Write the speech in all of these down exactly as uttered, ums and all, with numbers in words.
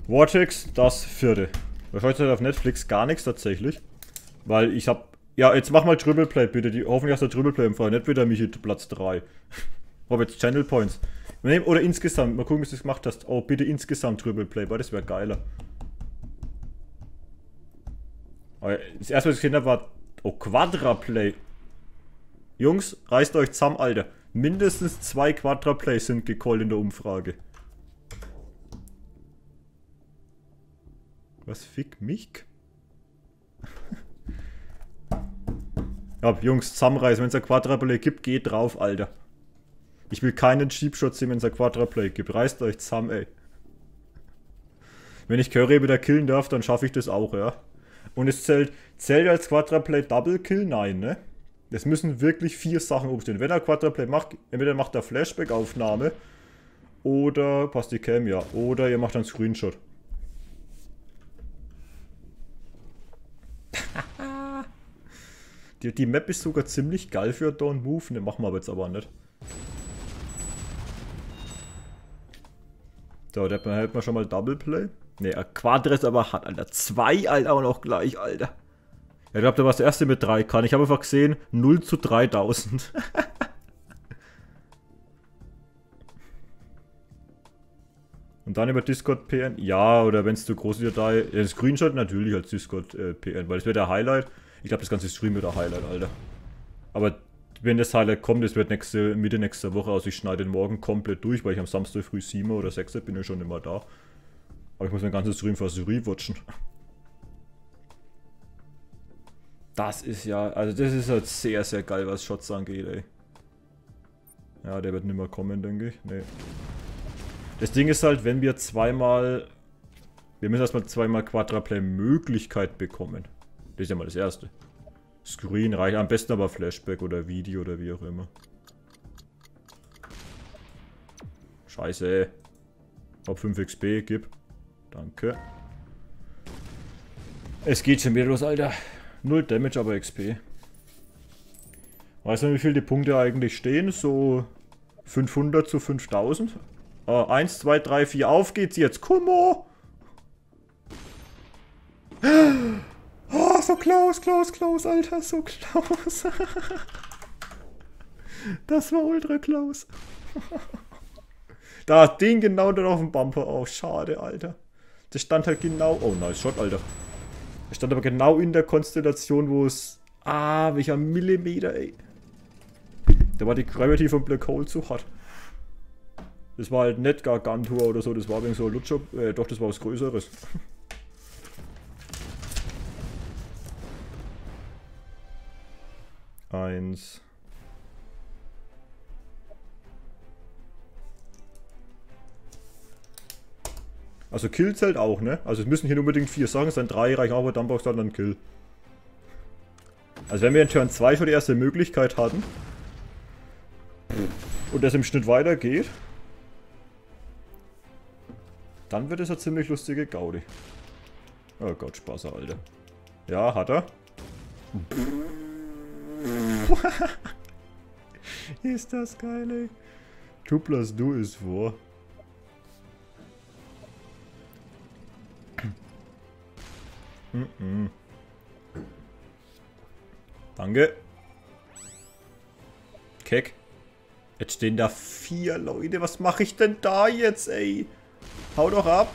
Vortex, das vierte. Wahrscheinlich auf Netflix gar nichts tatsächlich. Weil ich hab. Ja, jetzt mach mal Triple Play bitte. Die, hoffentlich hast du Triple Play im Fall. Nicht wieder Michi Platz drei. Hab jetzt Channel Points. Oder insgesamt. Mal gucken, wie du es gemacht hast. Oh, bitte insgesamt Triple Play, weil das wäre geiler. Aber das erste, was ich gesehen habe, war. Oh, Quadra Play. Jungs, reißt euch zusammen, Alter. Mindestens zwei Quadra Plays sind gecallt in der Umfrage. Was fick mich? Ja, Jungs, zusammenreißen. Wenn es ein Quadra-Play gibt, geht drauf, Alter. Ich will keinen Cheap-Shot sehen, wenn es ein Quadra-Play gibt. Reißt euch zusammen, ey. Wenn ich Curry wieder killen darf, dann schaffe ich das auch, ja. Und es zählt, zählt als Quadra-Play Double-Kill? Nein, ne? Es müssen wirklich vier Sachen umstehen. Wenn er Quadra-Play macht, entweder macht er Flashback-Aufnahme oder, passt die Cam, ja. Oder ihr macht einen Screenshot. Die, die Map ist sogar ziemlich geil für Don't Move. Ne, machen wir jetzt aber nicht. So, da hält man schon mal Double Play. Ne, Quadres aber hat, Alter. Zwei, Alter, auch noch gleich, Alter. Ja, ich glaube, da war das erste mit drei kann. Ich habe einfach gesehen, null zu dreitausend. Und dann über Discord P N. Ja, oder wenn es zu groß ist, da. Ja, Screenshot natürlich als Discord äh, P N, weil es wird der Highlight. Ich glaube, das ganze Stream wird der Highlight, Alter. Aber wenn das Highlight kommt, das wird nächste, Mitte nächster Woche, also ich schneide den morgen komplett durch, weil ich am Samstag früh sieben oder sechs bin ja schon immer da. Aber ich muss mein ganzes Stream fast rewatchen. Das ist ja, also das ist halt sehr, sehr geil, was Shots angeht, ey. Ja, der wird nicht mehr kommen, denke ich. Nee. Das Ding ist halt, wenn wir zweimal, wir müssen erstmal zweimal Quadra-Play-Möglichkeit bekommen. Das ist ja mal das erste. Screen reicht am besten aber Flashback oder Video oder wie auch immer. Scheiße. Hab fünf X P, gib. Danke. Es geht schon wieder los, Alter. Null Damage, aber X P. Weißt du, wie viel die Punkte eigentlich stehen? So fünfhundert zu fünftausend. Uh, eins, zwei, drei, vier, auf geht's jetzt. Kummo! Oh, so close, close, close, Alter, so close. Das war ultra close. Da, den genau dann auf dem Bumper auf. Schade, Alter. Das stand halt genau... Oh, nice Shot, Alter. Das stand aber genau in der Konstellation, wo es... Ah, welcher Millimeter, ey. Da war die Gravity von Black Hole zu hart. Das war halt nicht Gargantua oder so, das war wegen so ein Lutscher... Äh, doch, das war was Größeres. Eins. Also Kill zählt auch, ne? Also es müssen hier unbedingt vier Sachen sein. Drei reichen auch, aber dann brauchst du dann Kill. Also wenn wir in Turn zwei schon die erste Möglichkeit hatten und das im Schnitt weitergeht, dann wird es eine ziemlich lustige Gaudi. Oh Gott, Spaß, Alter. Ja, hat er. Ist das geil, ey. Du plus du ist vor. mm -mm. Danke. Keck. Jetzt stehen da vier Leute. Was mache ich denn da jetzt, ey? Hau doch ab.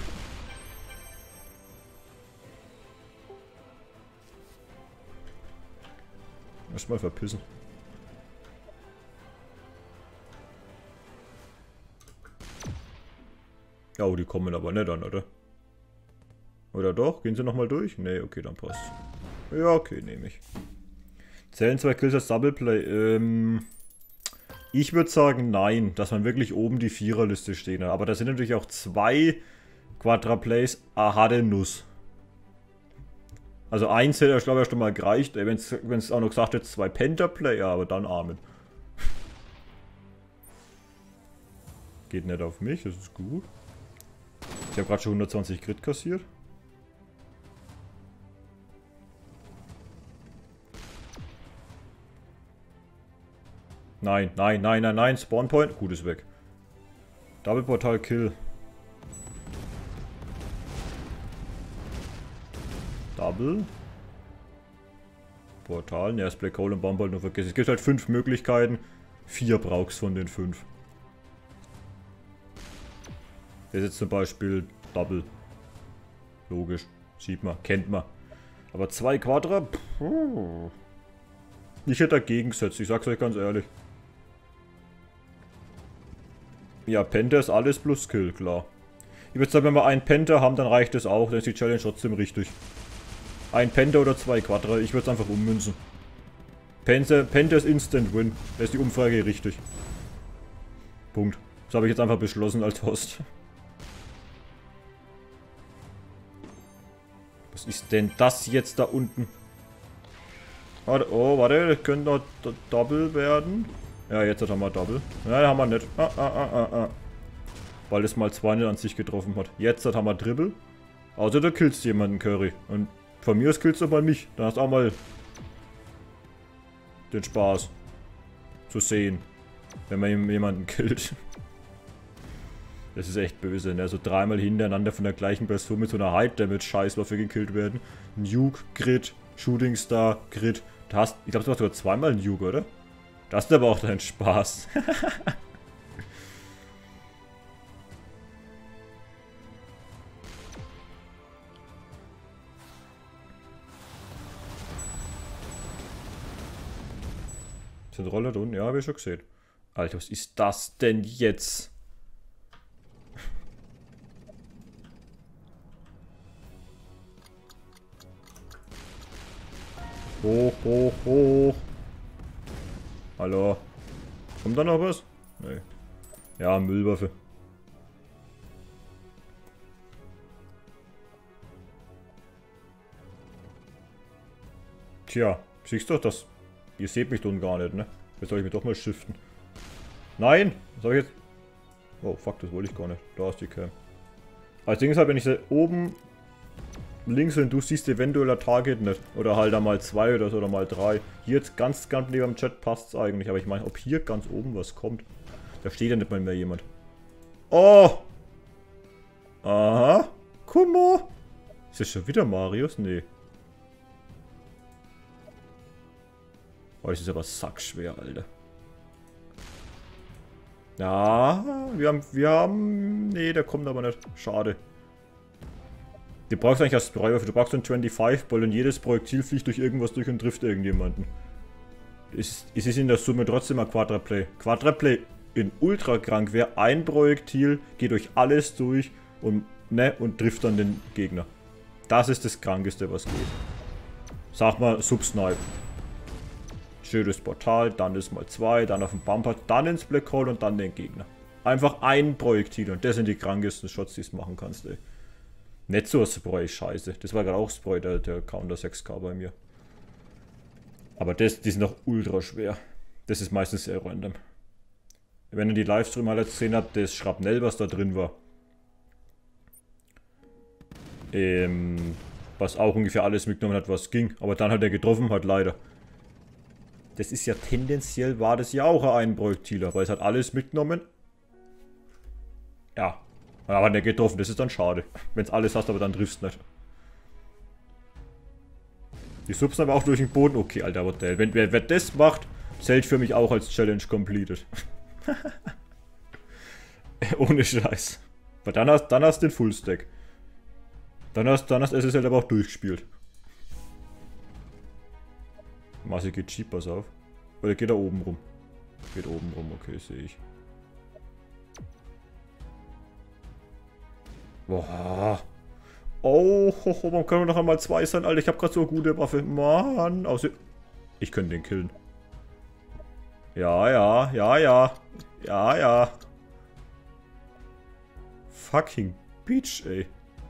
Erstmal verpissen. Ja, oh, die kommen aber nicht an, oder? Oder doch? Gehen sie nochmal durch? Nee, okay, dann passt. Ja, okay, nehme ich. Zählen zwei Kills als Double Play? Ähm, ich würde sagen nein, dass man wirklich oben die Viererliste stehen hat. Aber da sind natürlich auch zwei Quadra Plays. Aha, der Nuss. Also eins hätte ich glaube ich schon mal gereicht, wenn es auch noch gesagt hätte, zwei Pentaplay, ja, aber dann Amen. Geht nicht auf mich, das ist gut. Ich habe gerade schon hundertzwanzig Crit kassiert. Nein, nein, nein, nein, nein, Spawn Point, gut ist weg. Double Portal Kill. Double. Portal. Ne, das Black Hole und Bomb halt nur vergessen. Es gibt halt fünf Möglichkeiten. Vier brauchst von den fünf. Das ist jetzt zum Beispiel Double. Logisch. Sieht man. Kennt man. Aber zwei Quadra. Puh. Ich hätte dagegen gesetzt. Ich sag's euch ganz ehrlich. Ja, Penta ist alles plus Skill, klar. Ich würde sagen, wenn wir einen Penta haben, dann reicht es auch. Dann ist die Challenge trotzdem richtig. Ein Penta oder zwei Quadra. Ich würde es einfach ummünzen. Penta, Penta ist Instant Win. Da ist die Umfrage richtig. Punkt. Das habe ich jetzt einfach beschlossen als Host. Was ist denn das jetzt da unten? Warte, oh, warte, das könnte noch Double werden. Ja, jetzt haben wir Double. Ja, haben wir nicht. Ah, ah, ah, ah, ah. Weil es mal zwei nicht an sich getroffen hat. Jetzt haben wir Dribble. Also da killst du jemanden, Curry. Und von mir aus killst du mal mich. Dann hast du auch mal den Spaß zu sehen, wenn man jemanden killt. Das ist echt böse, ne? So dreimal hintereinander von der gleichen Person mit so einer High-Damage-Scheißwaffe gekillt werden. Nuke, Crit, Shooting Star, Crit. Du hast, ich glaube, du hast sogar zweimal Nuke, oder? Das ist aber auch dein Spaß. Sind Roller da unten? Ja, habe ich schon gesehen. Alter, was ist das denn jetzt? Hoch, hoch, hoch. Hallo. Kommt da noch was? Nee. Ja, Müllwaffe. Tja, siehst du das? Ihr seht mich doch gar nicht, ne? Jetzt soll ich mich doch mal shiften. Nein! Was habe ich jetzt? Oh, fuck, das wollte ich gar nicht. Da ist die Cam. Als Ding ist halt, wenn ich sie oben links und du siehst eventuell ein Target nicht. Oder halt einmal zwei oder so oder mal drei. Hier jetzt ganz, ganz neben dem Chat passt es eigentlich. Aber ich meine, ob hier ganz oben was kommt. Da steht ja nicht mal mehr jemand. Oh! Aha! Guck mal! Ist das schon wieder Marius? Nee. Oh, das ist aber sackschwer, Alter. Ja, wir haben, wir haben... Nee, der kommt aber nicht. Schade. Du brauchst eigentlich als Spraywaffe, du brauchst einen fünfundzwanzig-Ball und jedes Projektil fliegt durch irgendwas durch und trifft irgendjemanden. Es, es ist in der Summe trotzdem ein Quadra-Play. Quadra-Play in ultra krank wäre, ein Projektil geht durch alles durch und, ne, und trifft dann den Gegner. Das ist das Krankeste, was geht. Sag mal, Subsnipe. Schönes Portal, dann ist mal zwei, dann auf den Bumper, dann ins Black Hole und dann den Gegner. Einfach ein Projektil und das sind die krankesten Shots, die du machen kannst, ey. Nicht so ein Spray, scheiße. Das war gerade auch Spray, der, der Counter sechs K bei mir. Aber das, die sind noch ultra schwer. Das ist meistens sehr random. Wenn ihr die Livestream alle gesehen habt, das Schrapnell, was da drin war. Ähm, was auch ungefähr alles mitgenommen hat, was ging. Aber dann hat er getroffen, hat leider. Das ist ja tendenziell, war das ja auch ein Projektiler, weil es hat alles mitgenommen. Ja. Aber der getroffen, das ist dann schade. Wenn es alles hast, aber dann triffst du nicht. Die Subs aber auch durch den Boden. Okay, Alter, what the hell. Wenn wer, wer das macht, zählt für mich auch als Challenge completed. Ohne Scheiß. Weil dann hast, dann hast du den Fullstack. Dann hast, dann hast S S L aber auch durchgespielt. Masi geht cheap, pass auf. Oder geht da oben rum? Geht oben rum, okay, sehe ich. Boah. Oh, ho, ho, warum können wir noch einmal zwei sein, Alter? Ich habe gerade so eine gute Waffe. Mann. Außer ich könnte den killen. Ja, ja, ja, ja. Ja, ja. Fucking Bitch, ey.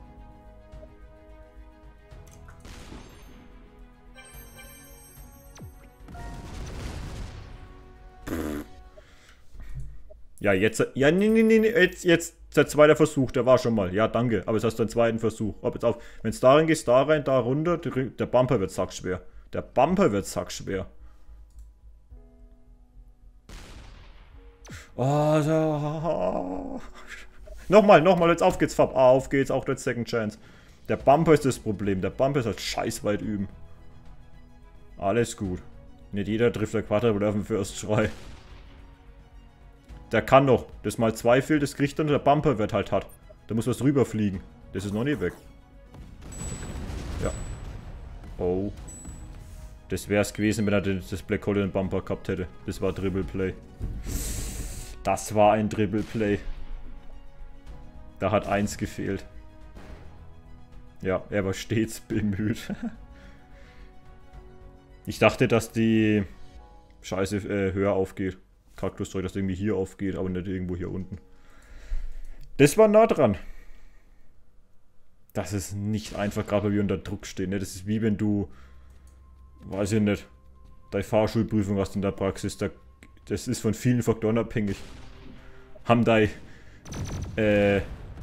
Ja, jetzt. Ja, nee, nee, nee, jetzt, jetzt. Der zweite Versuch, der war schon mal. Ja, danke. Aber jetzt hast du einen zweiten Versuch. Ob jetzt auf. Wenn es da rein geht, da rein, da runter. Der Bumper wird sackschwer. Der Bumper wird sackschwer. Oh, so. Nochmal, nochmal. Jetzt auf geht's, Fab. Auf geht's. Auch der Second Chance. Der Bumper ist das Problem. Der Bumper ist halt scheiß weit üben. Alles gut. Nicht jeder trifft der Quadruple auf den First Try. Der kann noch. Das mal zwei fehlt, das kriegt dann der Bumper wird halt hart. Da muss was rüberfliegen. Das ist noch nie weg. Ja. Oh. Das wäre es gewesen, wenn er das Black Hole in den Bumper gehabt hätte. Das war Dribble Play. Das war ein Dribble Play. Da hat eins gefehlt. Ja, er war stets bemüht. Ich dachte, dass die Scheiße äh, höher aufgeht. Kaktuszeug, dass irgendwie hier aufgeht, aber nicht irgendwo hier unten. Das war nah dran. Das ist nicht einfach, gerade weil wir unter Druck stehen. Ne? Das ist wie wenn du, weiß ich nicht, deine Fahrschulprüfung hast in der Praxis. Da, das ist von vielen Faktoren abhängig. Haben deine äh,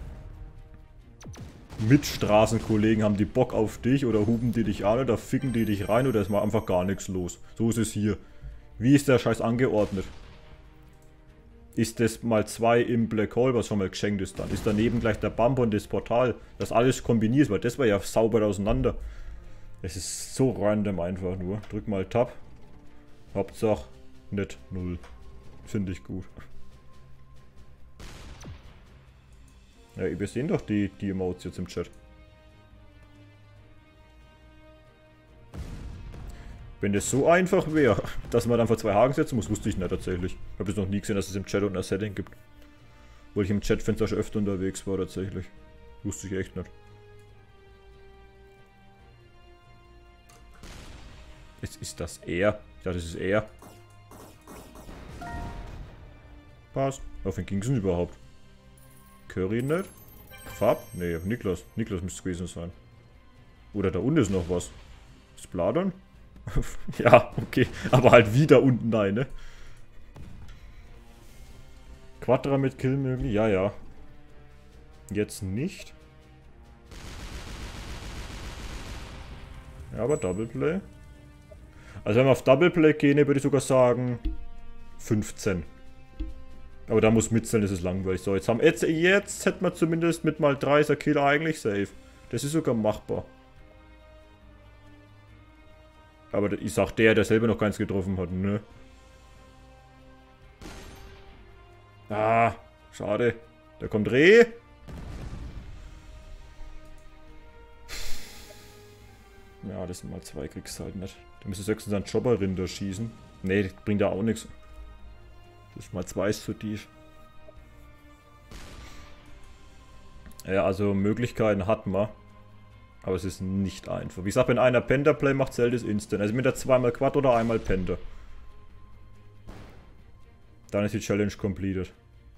Mitstraßenkollegen, haben die Bock auf dich oder huben die dich an oder ficken die dich rein oder ist mal einfach gar nichts los. So ist es hier. Wie ist der Scheiß angeordnet? Ist das mal zwei im Black Hole, was schon mal geschenkt ist dann? Ist daneben gleich der Bumper und das Portal, das alles kombiniert, weil das war ja sauber auseinander. Es ist so random einfach nur. Drück mal Tab. Hauptsache nicht null. Finde ich gut. Ja, wir sehen doch die, die Emotes jetzt im Chat. Wenn das so einfach wäre, dass man dann vor zwei Haken setzen muss, wusste ich nicht tatsächlich. Ich habe es noch nie gesehen, dass es im Chat und ein Setting gibt. Obwohl ich im Chatfenster schon öfter unterwegs war tatsächlich. Wusste ich echt nicht. Jetzt ist das er. Ich dachte, das ist er. Passt. Auf wen ging es denn überhaupt? Curry nicht? Fab? Nee, Niklas. Niklas müsste es gewesen sein. Oder da unten ist noch was. Spladon? Ja, okay. Aber halt wieder unten, nein, ne? Quadra mit Kill möglich? Ja, ja. Jetzt nicht. Ja, aber Double Play. Also wenn wir auf Double Play gehen, würde ich sogar sagen fünfzehn. Aber da muss mitzählen, das ist langweilig. So, jetzt haben jetzt, jetzt hätten wir zumindest mit mal drei Killer eigentlich safe. Das ist sogar machbar. Aber ich sag der, der selber noch keins getroffen hat, ne? Ah, schade. Da kommt Reh. Ja, das sind mal zwei, kriegst du halt nicht. Da müsste höchstens einen Chopper-Rinder schießen. Ne, das bringt da auch nichts. Das ist mal zwei ist zu tief. Ja, also Möglichkeiten hat man. Aber es ist nicht einfach. Wie gesagt, wenn einer Penta-Play macht, zählt es instant. Also mit der zweimal Quad oder einmal Penta. Dann ist die Challenge completed.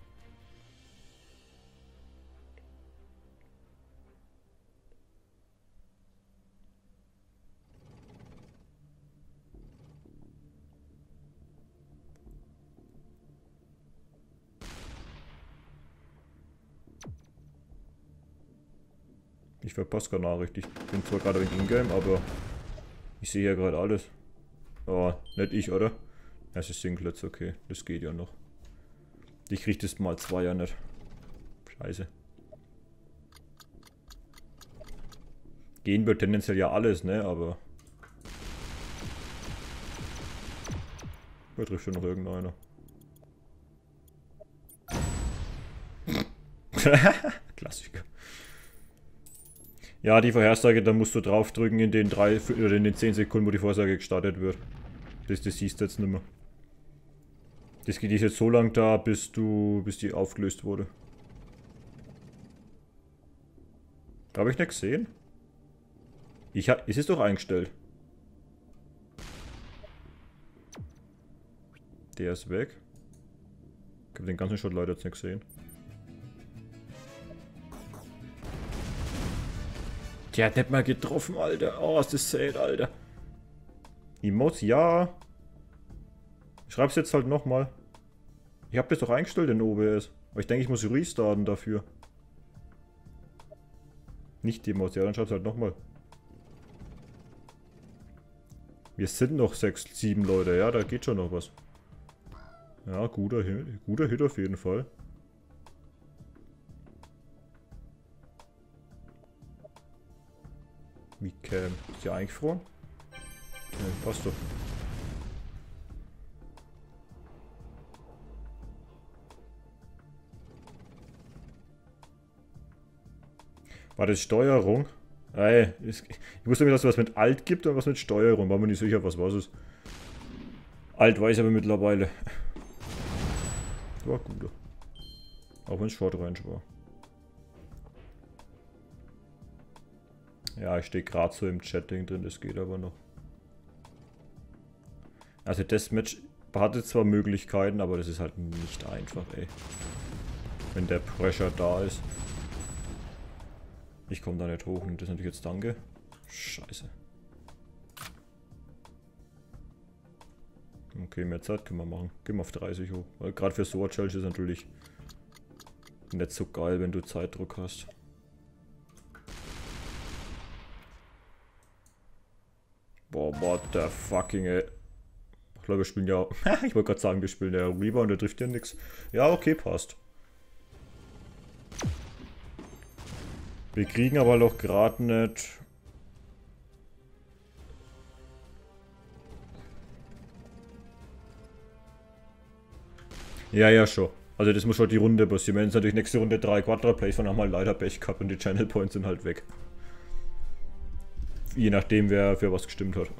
Ich verpasse keine Nachricht. Ich bin zwar gerade in Ingame, aber ich sehe ja gerade alles. Oh, nicht ich, oder? Es ist Singlets, okay. Das geht ja noch. Ich krieg das mal zwei ja nicht. Scheiße. Gehen wird tendenziell ja alles, ne? Aber... Da trifft schon noch irgendeiner. Klassiker. Ja, die Vorhersage, da musst du draufdrücken in den drei oder in den zehn Sekunden, wo die Vorhersage gestartet wird. Das, das siehst du jetzt nicht mehr. Das geht jetzt so lang da, bis du, bis die aufgelöst wurde. Habe ich nicht gesehen? Ich hab, es ist doch eingestellt. Der ist weg. Ich habe den ganzen Shot leider jetzt nicht gesehen. Der hat nicht mal getroffen, Alter. Oh, ist das sad, Alter. Emotes, ja. Ich schreib's jetzt halt nochmal. Ich hab das doch eingestellt in O B S. Aber ich denke, ich muss restarten dafür. Nicht die Emotes, ja, dann schreib's halt nochmal. Wir sind noch sechs, sieben Leute, ja, da geht schon noch was. Ja, guter Hit, guter Hit auf jeden Fall. Wie Cam? Ist die eingefroren? Ne, passt doch. War das Steuerung? Ey, ich wusste nicht, dass es was mit Alt gibt und was mit Steuerung. War mir nicht sicher, was was ist. Alt weiß ich aber mittlerweile. War gut. Auch wenn es Short Range war. Ja, ich stehe gerade so im Chatting drin, das geht aber noch. Also das Match hatte zwar Möglichkeiten, aber das ist halt nicht einfach, ey. Wenn der Pressure da ist. Ich komme da nicht hoch und das ist natürlich jetzt danke. Scheiße. Okay, mehr Zeit können wir machen. Gehen wir auf dreißig hoch. Weil gerade für Sword Challenge ist natürlich nicht so geil, wenn du Zeitdruck hast. Boah, what the fucking ey. Ich glaube, wir spielen ja... ich wollte gerade sagen, wir spielen ja Reaver und der trifft ja nichts. Ja, okay, passt. Wir kriegen aber noch gerade nicht... Ja, ja, schon. Also das muss schon die Runde passieren. Wenn es natürlich nächste Runde drei Quadra-Plays von haben wir leider Pech gehabt und die Channel Points sind halt weg. Je nachdem, wer für was gestimmt hat.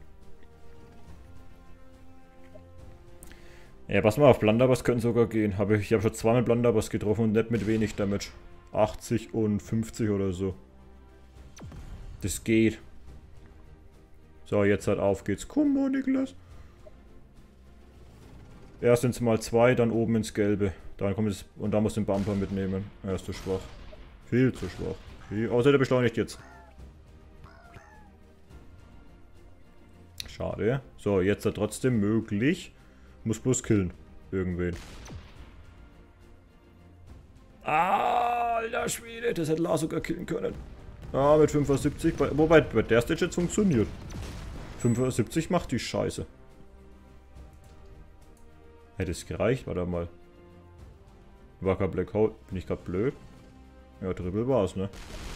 Ja, pass mal auf, Blunderbuss können sogar gehen. Hab ich ich habe schon zweimal Blunderbuss getroffen und nicht mit wenig Damage. achtzig und fünfzig oder so. Das geht. So, jetzt halt auf geht's. Komm mal, Niklas. Erst ins mal zwei, dann oben ins Gelbe. Dann kommt es und dann muss den Bumper mitnehmen. Er ist zu schwach. Viel zu schwach. Viel, außer der beschleunigt jetzt. Schade. So, jetzt hat trotzdem möglich. Muss bloß killen. Irgendwen. Ah, alter Schwede, das hätte Lars sogar killen können. Ah, mit fünfundsiebzig. Bei, wobei, bei der Stage jetzt funktioniert. fünfundsiebzig macht die Scheiße. Hätte es gereicht, warte mal. War kein Black Hole. Bin ich gerade blöd? Ja, Triple war es, ne?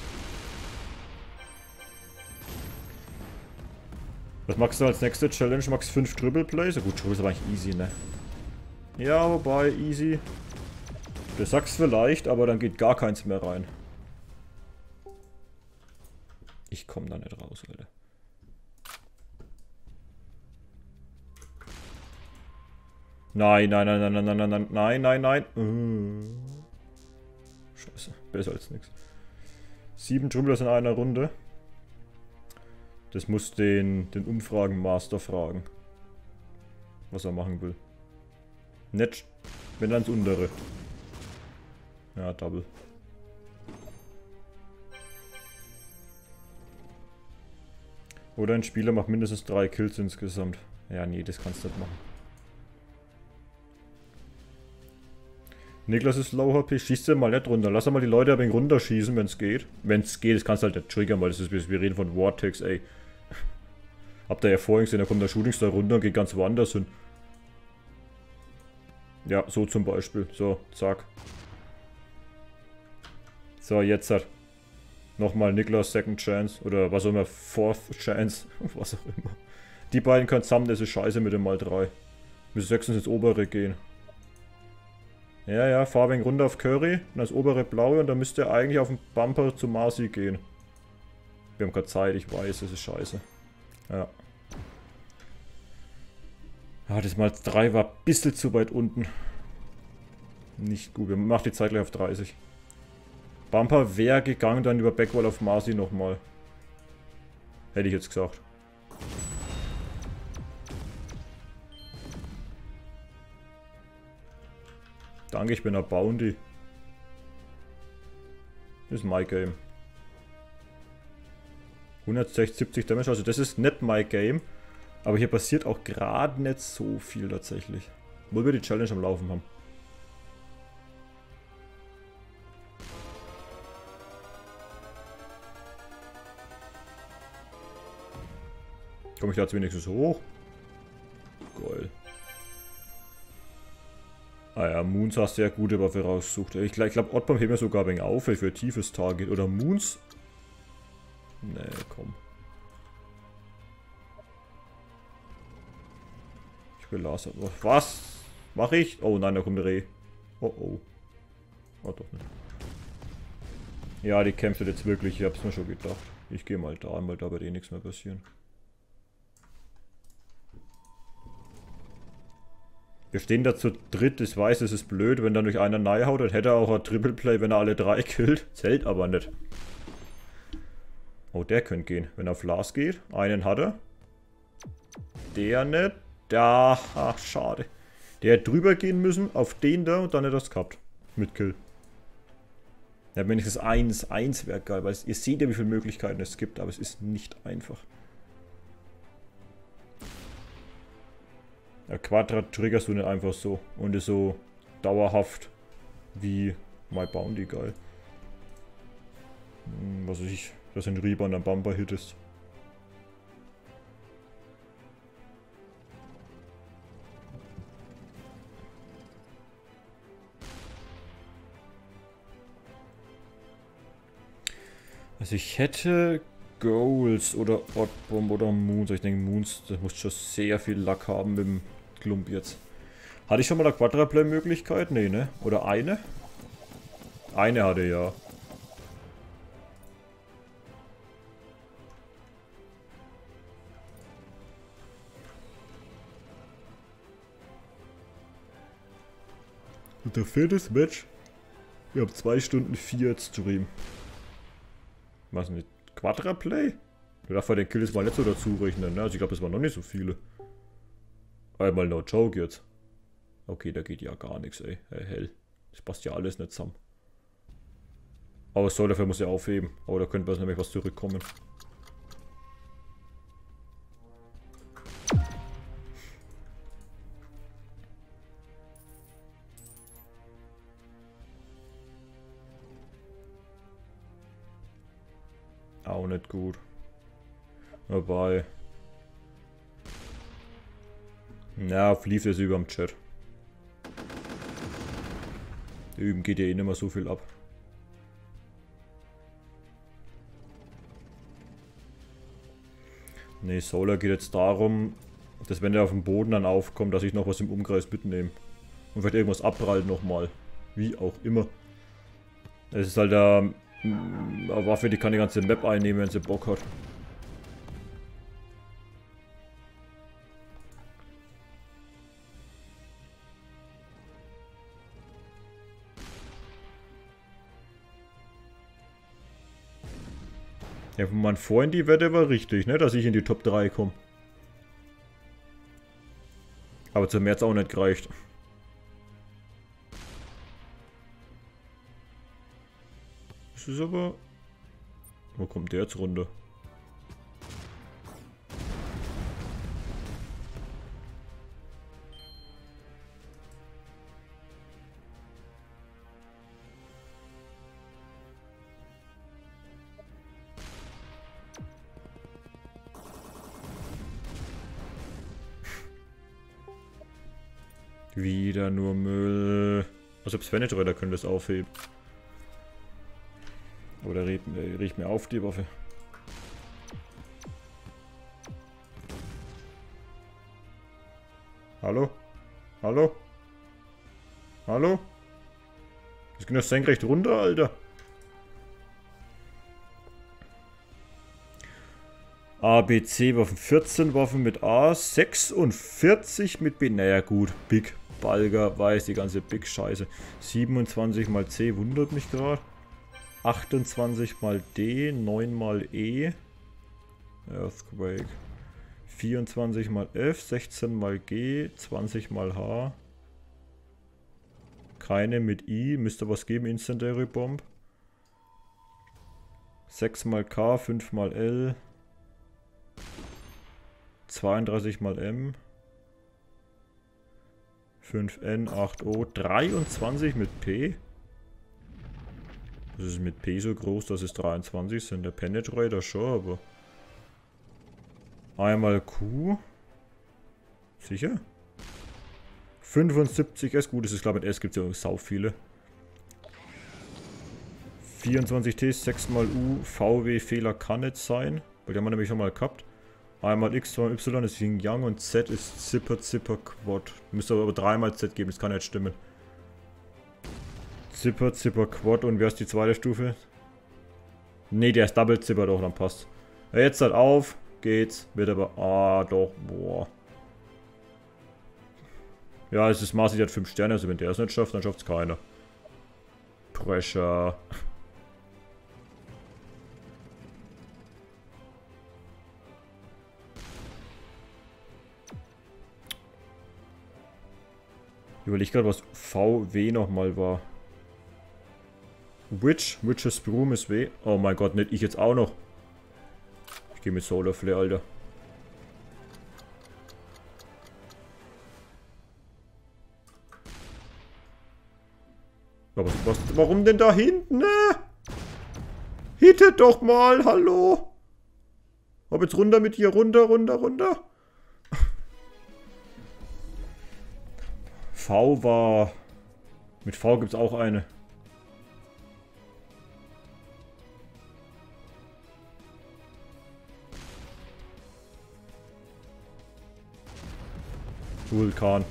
Was magst du als nächste Challenge? Magst du fünf Triple Plays? Ja gut, Triple ist aber eigentlich easy, ne? Ja, wobei, easy. Du sagst vielleicht, aber dann geht gar keins mehr rein. Ich komme da nicht raus, Alter. Nein, nein, nein, nein, nein, nein, nein, nein, nein, nein. Uh. Scheiße, besser als nichts. Sieben Trümmer in einer Runde. Das muss den, den Umfragenmaster fragen. Was er machen will. Nicht, wenn dann ins Untere. Ja, Double. Oder ein Spieler macht mindestens drei Kills insgesamt. Ja, nee, das kannst du nicht machen. Niklas ist low H P, schießt er mal nicht runter. Lass mal die Leute ein wenig runterschießen, wenn es geht. Wenn es geht, das kannst du halt nicht triggern, weil das ist, wir reden von Vortex, ey. Habt ihr ja vorhin gesehen, da kommt der Shooting Star runter und geht ganz woanders hin. Ja, so zum Beispiel. So, zack. So, jetzt hat nochmal Niklas Second Chance. Oder was auch immer, Fourth Chance. Was auch immer. Die beiden können zusammen, das ist scheiße mit dem mal drei. Müssen sechstens ins obere gehen. Ja, ja, fahr wegen runter auf Curry. Und das obere blaue und dann müsste er eigentlich auf den Bumper zu Marcy gehen. Wir haben keine Zeit, ich weiß, das ist scheiße. Ja. Ah, das mal drei war ein bisschen zu weit unten. Nicht gut, wir machen die Zeit gleich auf dreißig. Bumper wäre gegangen, dann über Backwall auf Marcy nochmal. Hätte ich jetzt gesagt. Danke, ich bin ein Bounty. Das ist my game. hundertsechzig, siebzig Damage, also das ist nicht my game. Aber hier passiert auch gerade nicht so viel tatsächlich. Obwohl wir die Challenge am Laufen haben. Komme ich da jetzt wenigstens hoch? Geil. Ah ja, Moons hast du ja gute Waffe rausgesucht. Ich glaube, glaub, Oddbomb heben wir sogar ein wenig auf, für ein tiefes Target. Oder Moons. Nee, komm. Ich will Laser. Was? Mach ich? Oh nein, da kommt ein Reh. Oh oh. Oh doch nicht. Ja, die kämpft jetzt wirklich. Ich hab's mir schon gedacht. Ich gehe mal da, weil da wird eh nichts mehr passieren. Wir stehen da zu dritt. Ich weiß, es ist blöd, wenn dann durch einer nahe haut. Dann hätte er auch ein Triple Play, wenn er alle drei killt. Zählt aber nicht. Oh, der könnte gehen. Wenn er auf Lars geht. Einen hat er. Der nicht. Da. Ach, schade. Der hätte drüber gehen müssen auf den da und dann hätte er es gehabt. Mit Kill. Ja, wenigstens eins. Eins wäre geil, weil ihr seht ja, wie viele Möglichkeiten es gibt, aber es ist nicht einfach. Ja, Quadrat triggerst du nicht einfach so. Und ist so dauerhaft wie My Bounty geil. Hm, was weiß ich, dass ein Reaper und ein Bumper Hit ist. Also ich hätte Goals oder Oddbomb oder Moons. Ich denke Moons, das muss schon sehr viel Lack haben mit dem Klump jetzt. Hatte ich schon mal eine Quadra-Play-Möglichkeit? Nee, ne? Oder eine? Eine hatte ja. Und der viertes Match. Wir haben zwei Stunden vier jetzt Stream. Was nicht? Quadra-Play? Du darfst bei den Kills mal nicht so dazu rechnen, ne? Also ich glaube, es waren noch nicht so viele. Einmal no joke jetzt. Okay, da geht ja gar nichts, ey. Hey, hell. Das passt ja alles nicht zusammen. Aber es soll, dafür muss er aufheben. Aber da könnte nämlich was zurückkommen. Auch nicht gut. Wobei. Na, fließt es über dem Chat. Üben geht ja eh nicht mehr so viel ab. Ne, Solar geht jetzt darum, dass wenn er auf dem Boden dann aufkommt, dass ich noch was im Umkreis mitnehme. Und vielleicht irgendwas abprallt nochmal. Wie auch immer. Es ist halt eine Waffe, die kann die ganze Map einnehmen, wenn sie Bock hat. Ja, von meinem Freund, die Wette war richtig, ne? Dass ich in die Top drei komme. Aber zum März auch nicht gereicht. Das ist aber... Wo kommt der jetzt runter? Wieder nur Müll. Also selbst Penetrator könnte das aufheben. Aber der riecht, der riecht mir auf, die Waffe. Hallo? Hallo? Hallo? Das ging doch senkrecht runter, Alter. A, B, C Waffen, vierzehn Waffen mit A, sechsundvierzig mit B. Naja gut, Big Balger weiß die ganze Big Scheiße. siebenundzwanzig mal C wundert mich gerade. achtundzwanzig mal D, neun mal E. Earthquake. vierundzwanzig mal F, sechzehn mal G, zwanzig mal H. Keine mit I, müsste was geben, Incendiary Bomb. sechs mal K, fünf mal L. zweiunddreißig mal M. fünf N, acht O, dreiundzwanzig mit P. Das ist mit P so groß, dass es dreiundzwanzig sind. Der Penetrator schon, aber... Einmal Q. Sicher? fünfundsiebzig S. Gut, das ist glaube ich mit S gibt es ja sau viele. vierundzwanzig T, sechs mal U, V W Fehler kann nicht sein. Weil die haben wir nämlich schon mal gehabt. Einmal X, zweimal Y ist Yin Yang und Z ist Zipper Zipper Quad. Müsste aber dreimal Z geben, das kann nicht stimmen. Zipper Zipper Quad und wer ist die zweite Stufe? Ne, der ist Double Zipper, doch, dann passt. Ja, jetzt halt auf, geht's, wird aber, ah doch, boah. Ja, es ist Marcy, die hat fünf Sterne, also wenn der es nicht schafft, dann schafft es keiner. Pressure. Ich überlege gerade, was V W nochmal war. Witch, Witches Broom ist W. Oh mein Gott, nicht ich jetzt auch noch. Ich gehe mit Solar Flare, Alter. Aber was, warum denn da hinten? Ne? Hittet doch mal, hallo? Ob jetzt runter mit dir, runter, runter, runter. V war... Mit V gibt es auch eine. Vulkan.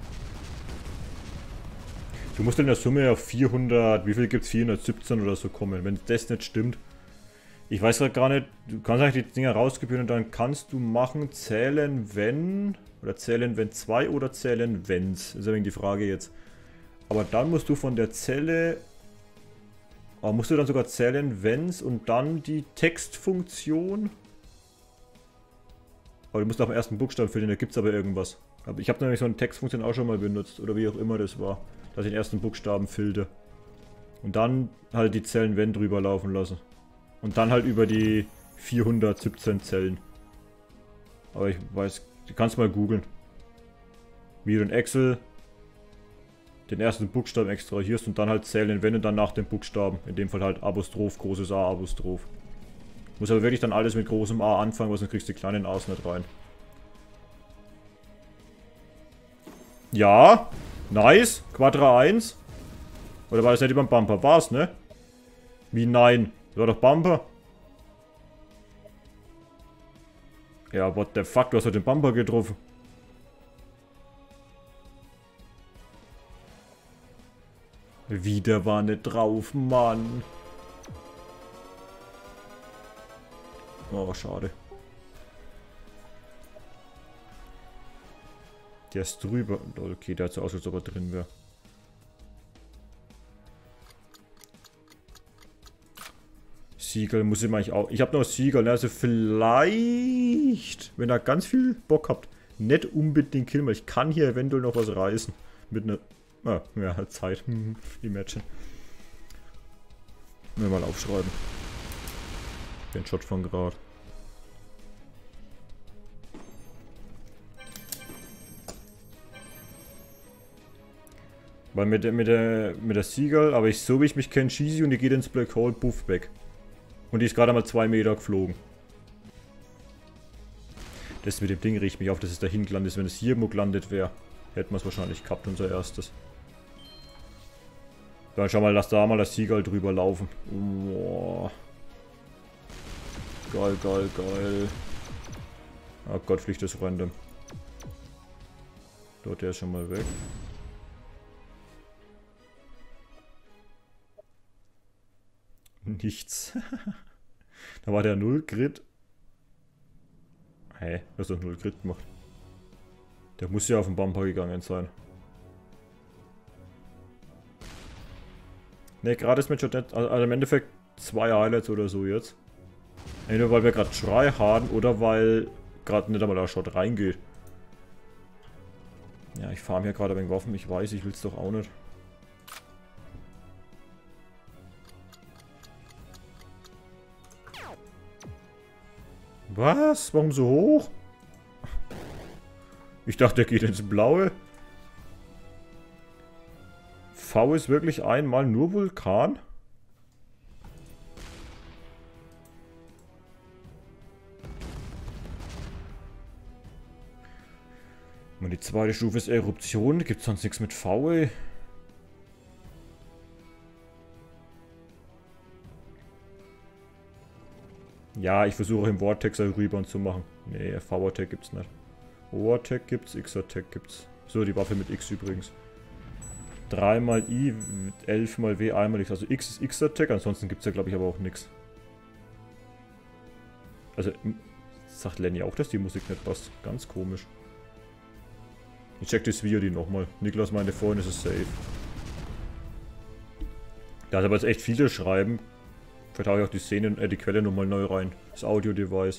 Du musst in der Summe auf vierhundert, wie viel gibt es? vierhundertsiebzehn oder so kommen, wenn das nicht stimmt. Ich weiß gerade gar nicht, du kannst eigentlich die Dinger rauskopieren und dann kannst du machen, zählen wenn, oder zählen wenn zwei oder zählen wenn's. Das ist ja die Frage jetzt. Aber dann musst du von der Zelle, aber musst du dann sogar zählen wenn's und dann die Textfunktion. Aber du musst nach dem ersten Buchstaben füllen, da gibt es aber irgendwas. Aber ich habe nämlich so eine Textfunktion auch schon mal benutzt, oder wie auch immer das war. Dass ich den ersten Buchstaben filter. Und dann halt die Zellen wenn drüber laufen lassen. Und dann halt über die vierhundertsiebzehn Zellen. Aber ich weiß, du kannst mal googeln. Wie du in Excel den ersten Buchstaben extrahierst und dann halt zählen wenn und dann nach dem Buchstaben. In dem Fall halt Apostroph, großes A, Apostroph. Muss aber wirklich dann alles mit großem A anfangen, weil sonst kriegst du die kleinen A's nicht rein. Ja, nice. Quadra eins. Oder war das nicht über den Bumper? War's, ne? Wie nein? Das war doch Bumper. Ja, what the fuck? Du hast halt den Bumper getroffen. Wieder war nicht drauf, Mann. Oh, schade. Der ist drüber. Okay, der hat so aus, als ob er drin wäre. Siegel muss ich mal auch. Ich habe noch Siegel, ne? Also vielleicht, wenn ihr ganz viel Bock habt, nicht unbedingt killen, weil ich kann hier eventuell noch was reißen. Mit einer. Ah, ja, Zeit. Imagine. Mir mal aufschreiben. Den Shot von gerade. Weil mit der, mit der, mit der Seagull, aber ich, so wie ich mich kenne, schieße und die geht ins Black Hole, puff, weg. Und die ist gerade mal zwei Meter geflogen. Das mit dem Ding riecht mich auf, dass es dahin gelandet ist. Wenn es hier irgendwo gelandet wäre, hätten wir es wahrscheinlich gehabt, unser erstes. Dann schau mal, lass da mal das Seagull drüber laufen. Boah. Geil, geil, geil. Oh Gott, fliegt das random. Dort, der ist schon mal weg. Nichts. Da war der null Grid. Hä? Hey, du hast doch null Grid gemacht. Der muss ja auf den Bumper gegangen sein. Ne, gerade ist mir schon nicht. Also im Endeffekt zwei Highlights oder so jetzt. Entweder weil wir gerade Schrei haben oder weil gerade nicht einmal der Shot reingeht. Ja, ich farm hier gerade wegen Waffen. Ich weiß, ich will es doch auch nicht. Was? Warum so hoch? Ich dachte, der geht ins Blaue. V ist wirklich einmal nur Vulkan? Und die zweite Stufe ist Eruption. Gibt es sonst nichts mit V? Ey? Ja, ich versuche im Vortex Rebound zu machen. Nee, V-Attack gibt's nicht. O-Attack gibt's, X-Attack gibt's. So, die Waffe mit X übrigens. drei mal I, elf mal W, einmal X. Also X ist X-Attack, ansonsten gibt's ja glaube ich aber auch nichts. Also, sagt Lenny auch, dass die Musik nicht passt. Ganz komisch. Ich check das Video die nochmal. Niklas meinte vorhin, ist es safe. Da hat aber jetzt echt viele schreiben. Vielleicht habe ich auch die Szene, äh, die Quelle nochmal neu rein. Das Audio-Device.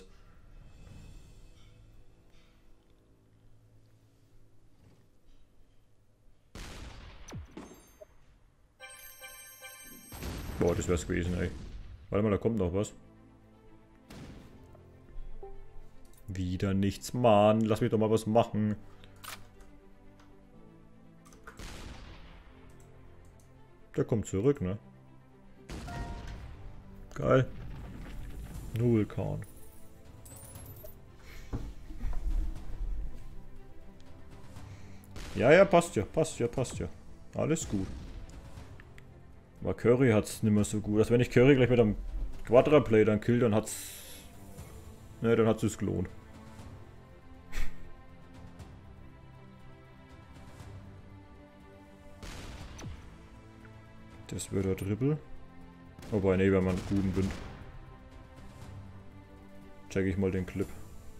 Boah, das wär's gewesen, ey. Warte mal, da kommt noch was. Wieder nichts, Mann. Lass mich doch mal was machen. Der kommt zurück, ne? Geil. Vulkan. Ja, ja, passt ja, passt ja, passt ja. Alles gut. Aber Curry hat's nicht mehr so gut. Also wenn ich Curry gleich mit einem Quadra-Play dann kill, dann hat's... Ne, dann hat's es gelohnt. Das wird der Triple. Wobei, ne, wenn man einen guten Wind. Check ich mal den Clip.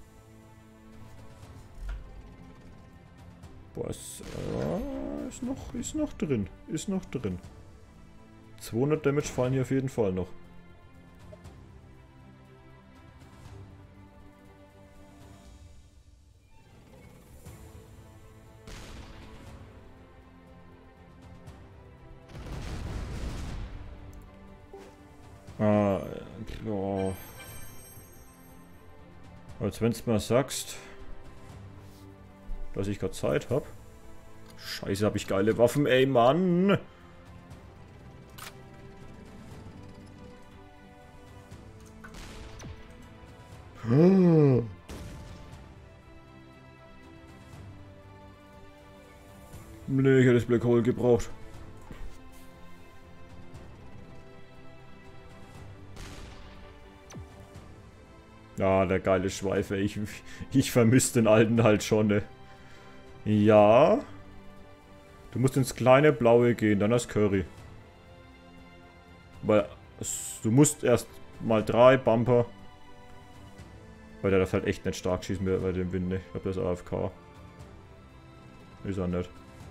Boah, ist, äh, ist noch, ist noch drin. Ist noch drin. zweihundert Damage fallen hier auf jeden Fall noch. Ah, ja. Als wenn du mal sagst, dass ich gerade Zeit habe. Scheiße, habe ich geile Waffen, ey, Mann! Hm. Nee, ich hätte das Black Hole gebraucht. Ja, der geile Schweif, ey. Ich, ich vermisse den alten halt schon, ne? Ja. Du musst ins kleine Blaue gehen, dann das Curry. Weil du musst erst mal drei Bumper. Weil der darf halt echt nicht stark schießen bei dem Wind, ne? Ich glaube, das ist A F K. Ist er nicht.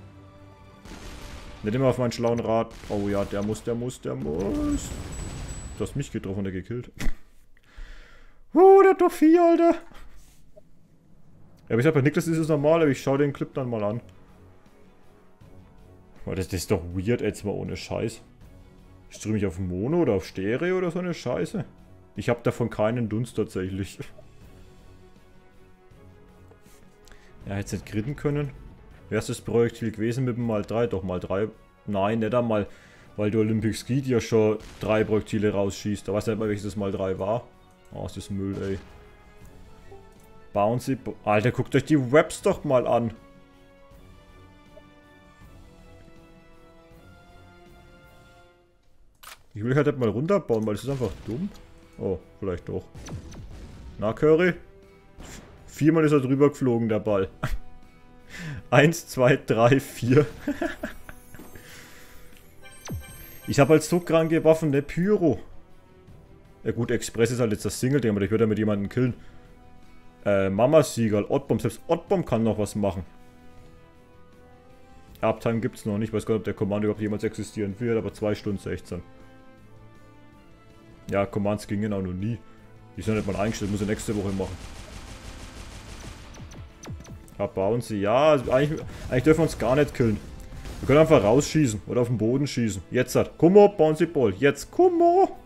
Nicht immer auf meinen schlauen Rat. Oh ja, der muss, der muss, der muss. Du hast mich getroffen und der gekillt. Uh, der hat doch vier, Alter. Ja, aber ich sag bei Niklas ist es normal, aber ich schau den Clip dann mal an. Oh, das, das ist doch weird, jetzt mal ohne Scheiß. Stream ich auf Mono oder auf Stereo oder so eine Scheiße? Ich habe davon keinen Dunst tatsächlich. Ja, hätte es nicht gritten können. Wer ist das Projektil gewesen mit dem mal drei? Doch, mal drei. Nein, nicht einmal, weil der Olympic Skeet ja schon drei Projektile rausschießt. Da weiß nicht mal, welches das mal drei war. Oh, ist das Müll, ey. Bouncy. Alter, guckt euch die Webs doch mal an. Ich will halt mal runterbauen, weil es ist einfach dumm. Oh, vielleicht doch. Na, Curry? Viermal ist er drüber geflogen, der Ball. Eins, zwei, drei, vier. Ich habe halt so kranke Waffen, der Pyro. Ja gut, Express ist halt jetzt das Single-Ding, aber ich würde ja mit jemandem killen. Äh, Mama-Siegal, Oddbomb, selbst Oddbomb kann noch was machen. Uptime gibt's noch nicht, ich weiß gar nicht, ob der Command überhaupt jemals existieren wird, aber zwei Stunden sechzehn. Ja, Commands gingen auch noch nie. Die sind nicht mal eingestellt, muss ich nächste Woche machen. Ja, Bouncy, ja, eigentlich, eigentlich dürfen wir uns gar nicht killen. Wir können einfach rausschießen oder auf den Boden schießen. Jetzt hat, Kummo, Bouncy Ball, jetzt, Kummo!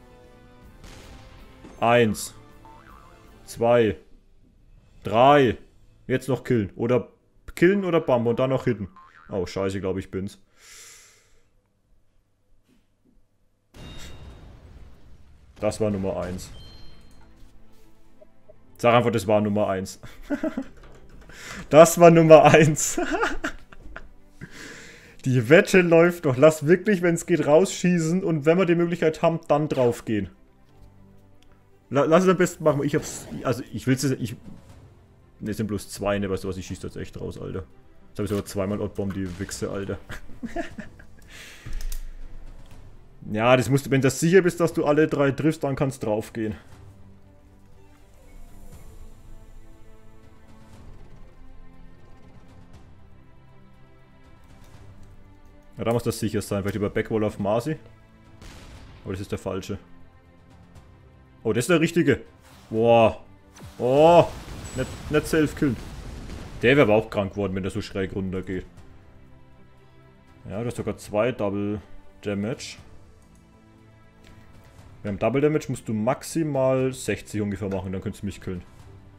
Eins. Zwei. Drei. Jetzt noch killen. Oder killen oder Bump und dann noch hitten. Oh, scheiße, glaube ich bin's. Das war Nummer eins. Sag einfach, das war Nummer eins. Das war Nummer eins. Die Wette läuft noch. Lass wirklich, wenn es geht, rausschießen und wenn wir die Möglichkeit haben, dann drauf gehen. La lass es am besten machen. Ich hab's. Also, ich will's jetzt. Ich. Ne, es sind bloß zwei, ne, weißt du was? Ich schieß jetzt echt raus, Alter. Jetzt habe ich sogar zweimal Oddbomb, die Wichse, Alter. Ja, das musst du, wenn du sicher bist, dass du alle drei triffst, dann kannst du draufgehen. Ja, da muss das sicher sein. Vielleicht über Backwall auf Marcy. Aber das ist der falsche. Oh, das ist der richtige. Boah. Oh. Nicht, nicht self-killen. Der wäre aber auch krank geworden, wenn der so schräg runter geht. Ja, du hast sogar zwei Double Damage. Beim Double Damage musst du maximal sechzig ungefähr machen, dann könntest du mich killen.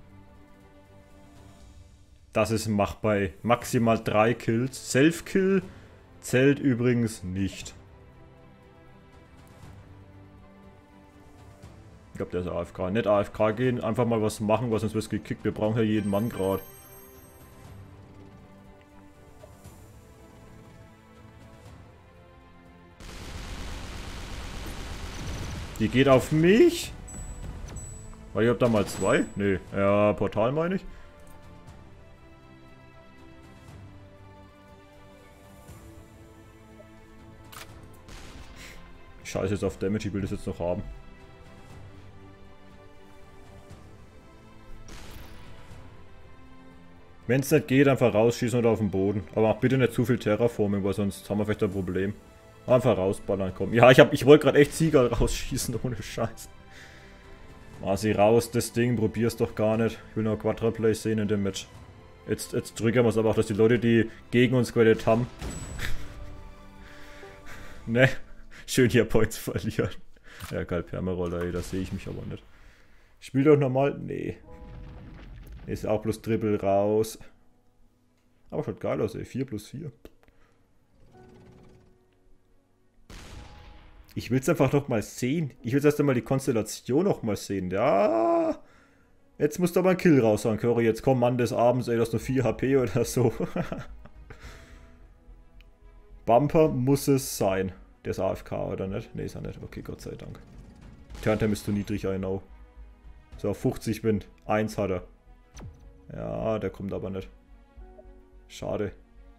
Das ist machbar. Maximal drei Kills. Self-Kill zählt übrigens nicht. Ich glaube, der ist A F K. Nicht A F K gehen, einfach mal was machen, was uns was gekickt. Wir brauchen ja jeden Mann gerade. Die geht auf mich. Weil ich hab da mal zwei. Nee, ja, Portal meine ich. Ich scheiße jetzt auf Damage, ich will das jetzt noch haben. Wenn es nicht geht, einfach rausschießen oder auf den Boden. Aber mach bitte nicht zu viel Terraforming, weil sonst haben wir vielleicht ein Problem. Einfach rausballern, komm. Ja, ich, hab, ich wollte gerade echt Sieger rausschießen, ohne Scheiß. Marcy raus, das Ding, probier's doch gar nicht. Ich will noch Quadra-Play sehen in dem Match. Jetzt, jetzt drücken wir es aber auch, dass die Leute, die gegen uns gewählt haben. Ne, schön hier Points verlieren. Ja, geil, Permaroller, ey, da sehe ich mich aber nicht. Spiel doch normal. Nee. Ist auch bloß Triple raus. Aber schaut geil aus, ey. vier plus vier. Ich will es einfach noch mal sehen. Ich will erst einmal die Konstellation noch mal sehen. Ja. Jetzt musst du aber einen Kill raushauen, Curry. Jetzt komm, Mann des Abends, ey. Du hast nur vier H P oder so. Bumper muss es sein. Der ist A F K oder nicht? Ne, ist er nicht. Okay, Gott sei Dank. Turntime ist zu niedrig, I know. So, fünfzig Wind. eins hat er. Ja, der kommt aber nicht. Schade.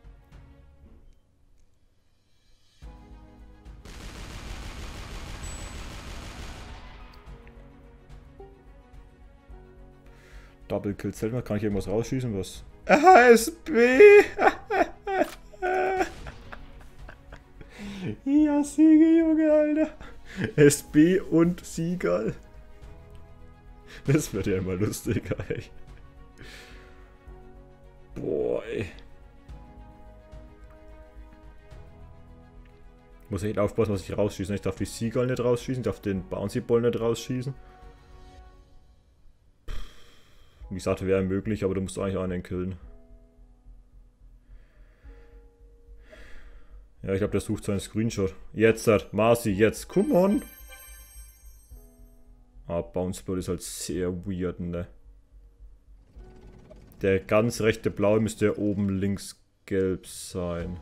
Double Kill Zeltner. Kann ich irgendwas rausschießen? Was? H S B! Ja, Siege, Junge, Alter. S B und Siegal. Das wird ja immer lustiger, ey. Boah, ey. Muss echt aufpassen, was ich rausschieße. Ich darf die Seagull nicht rausschießen, ich darf den Bouncy Ball nicht rausschießen. Wie gesagt, wäre möglich, aber du musst eigentlich einen killen. Ja, ich glaube, der sucht seinen Screenshot. Jetzt hat Marcy, jetzt, come on! Ah, Bounce Ball ist halt sehr weird, ne? Der ganz rechte Blaue müsste ja oben links gelb sein.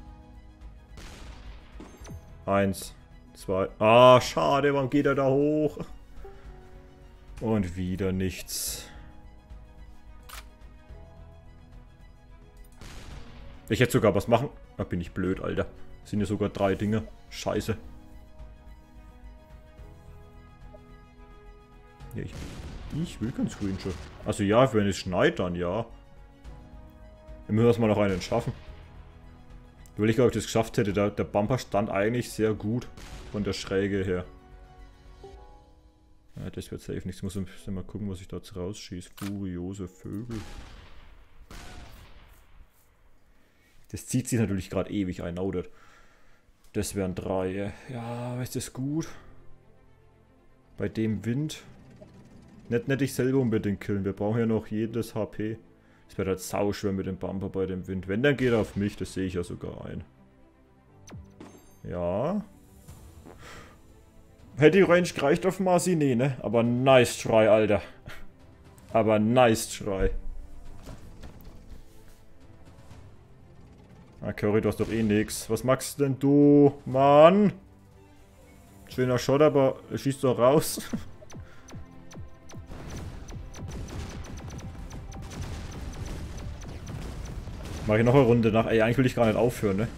Eins, zwei. Ah, schade, warum geht er da hoch? Und wieder nichts. Ich hätte sogar was machen. Da bin ich blöd, Alter. Das sind ja sogar drei Dinge. Scheiße. Ja, ich, ich will kein Screenshot. Also ja, wenn es schneit, dann ja. Wir müssen erstmal noch einen schaffen. Ich überlege, ob ich das geschafft hätte. Der, der Bumper stand eigentlich sehr gut von der Schräge her. Ja, das wird safe nichts. Ich muss mal gucken, was ich da jetzt rausschieße. Furiose Vögel. Das zieht sich natürlich gerade ewig ein, oder? Das wären drei. Ja, ist das gut? Bei dem Wind. Nicht, nicht ich selber unbedingt killen. Wir brauchen ja noch jedes H P. Es wird halt sauschwer mit dem Bumper bei dem Wind. Wenn, dann geht er auf mich. Das sehe ich ja sogar ein. Ja. Hätte die Range gereicht auf Marcy? Nee, ne? Aber nice try, Alter. Aber nice try. Ah, Curry, du hast doch eh nix. Was magst denn du? Mann! Schöner Shot, aber er schießt doch raus. Mach ich noch eine Runde nach. Ey, eigentlich will ich gar nicht aufhören, ne?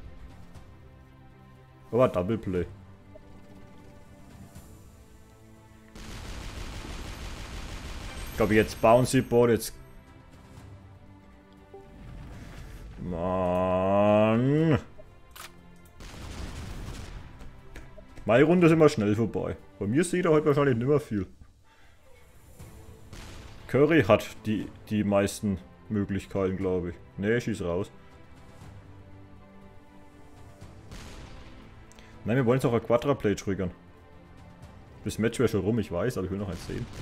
Aber Double Play. Ich glaube jetzt Bouncy Board, jetzt... Mann. Meine Runde ist immer schnell vorbei. Bei mir sieht er heute wahrscheinlich nicht mehr viel. Curry hat die, die meisten Möglichkeiten, glaube ich. Ne, schieß raus. Nein, wir wollen jetzt auch ein Quadra-Play triggern. Das Match wäre schon rum, ich weiß, aber ich will noch eins sehen.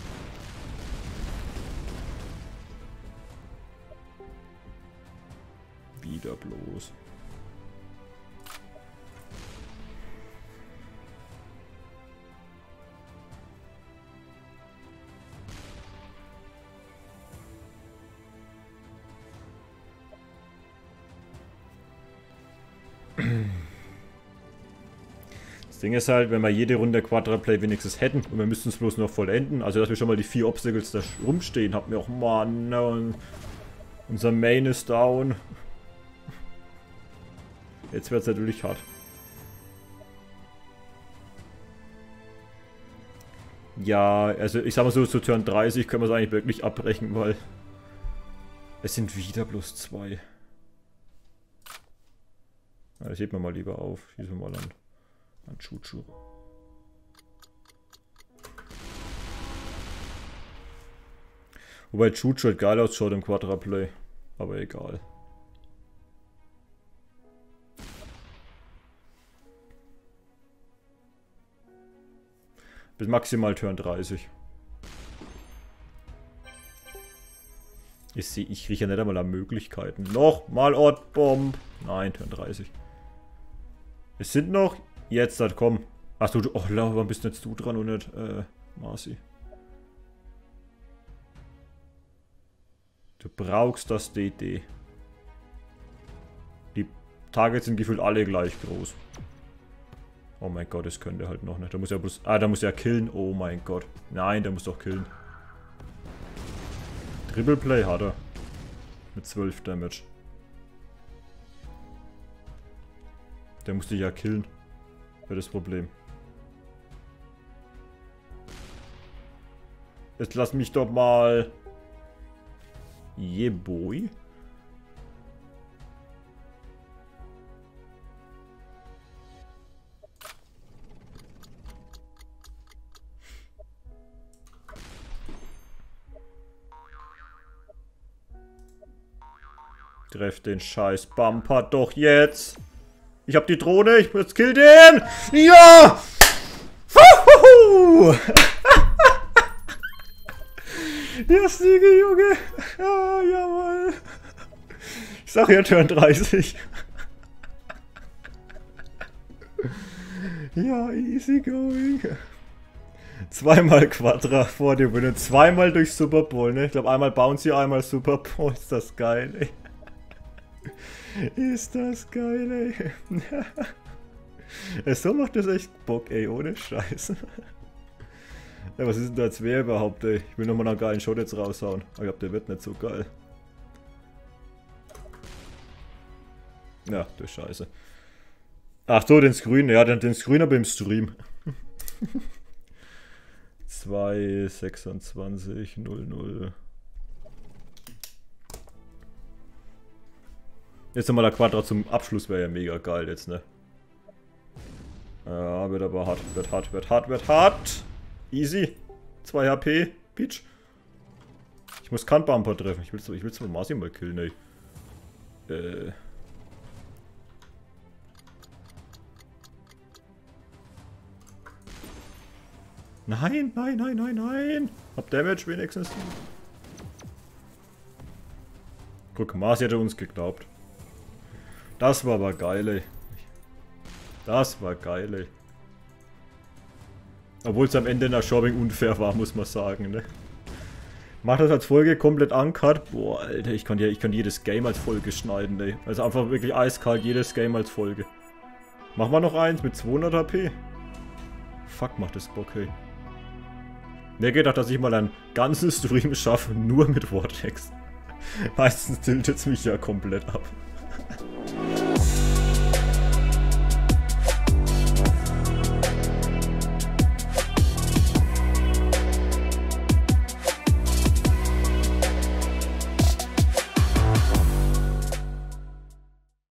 Wieder bloß. Das Ding ist halt, wenn wir jede Runde Quadra-Play wenigstens hätten und wir müssten es bloß noch vollenden, also dass wir schon mal die vier Obstacles da rumstehen, haben wir auch, Mann, und unser Main ist down. Jetzt wird es natürlich hart. Ja, also ich sag mal so, zu Turn dreißig können wir es eigentlich wirklich abbrechen, weil es sind wieder bloß zwei. Ja, das hebt man mal lieber auf. Schießen wir mal an. An Chuchu. Wobei Chuchu halt geil ausschaut im Quadra-Play. Aber egal. Bis maximal Turn dreißig. Ich sehe, ich rieche ja nicht einmal an Möglichkeiten. Nochmal Ortbomb. Nein, Turn dreißig. Es sind noch... Jetzt, halt, komm. Achso, du... Oh, warum bist jetzt du dran und nicht, äh, Marci? Du brauchst das D D. Die Targets sind gefühlt alle gleich groß. Oh mein Gott, das könnte halt noch nicht. Da muss er bloß... Ah, da muss er killen. Oh mein Gott. Nein, der muss doch killen. Triple Play hat er. Mit zwölf Damage. Der musste ja killen. Wäre das Problem. Jetzt lass mich doch mal... Yeah, boy. Treff den scheiß Bumper doch jetzt. Ich hab die Drohne, ich muss kill den. Ja! Ja, Siege, Junge. Ja, jawohl. Ich sag ja Turn dreißig. Ja, easy going. Zweimal Quadra vor dem Winner. Zweimal durch Super Bowl, ne? Ich glaube einmal Bouncy, einmal Super Bowl. Ist das geil, ey. Ist das geil, ey. So macht das echt Bock, ey. Ohne Scheiße. Ja, was ist denn da jetzt wer überhaupt, ey? Ich will nochmal einen geilen Shot jetzt raushauen. Aber ich glaube, der wird nicht so geil. Ja, du Scheiße. Ach so, den Screen. Ja, den, den Screen aber im Stream. zwei sechsundzwanzig null null. Jetzt nochmal der Quadra zum Abschluss wäre ja mega geil jetzt, ne? Ja, wird aber hart, wird hart, wird hart, wird hart. Easy. zwei H P. Peach. Ich muss keinen Bumper treffen. Ich will ich will zwar Marci mal killen, ey. Äh. Nein, nein, nein, nein, nein. Hab Damage wenigstens. Guck, Marci hätte uns geglaubt. Das war aber geil, ey. Das war geil, ey. Obwohl es am Ende in der Shopping unfair war, muss man sagen, ne? Mach das als Folge komplett uncut. Boah, Alter, ich kann, ja, ich kann jedes Game als Folge schneiden, ey. Also einfach wirklich eiskalt jedes Game als Folge. Machen wir noch eins mit zweihundert H P. Fuck, macht das Bock, ey. Wer gedacht, dass ich mal einen ganzen Stream schaffe, nur mit Vortex. Meistens tiltet es mich ja komplett ab.